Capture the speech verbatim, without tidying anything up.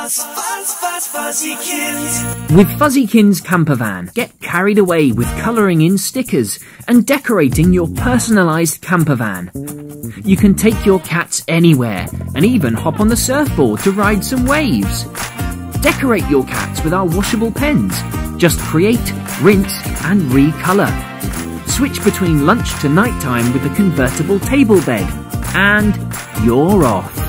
Fuzz, fuzz, fuzz, Fuzzikins. With Fuzzikins Campervan, get carried away with colouring in stickers and decorating your personalised campervan. You can take your cats anywhere and even hop on the surfboard to ride some waves. Decorate your cats with our washable pens. Just create, rinse and recolour. Switch between lunch to night time with a convertible table bed. And you're off.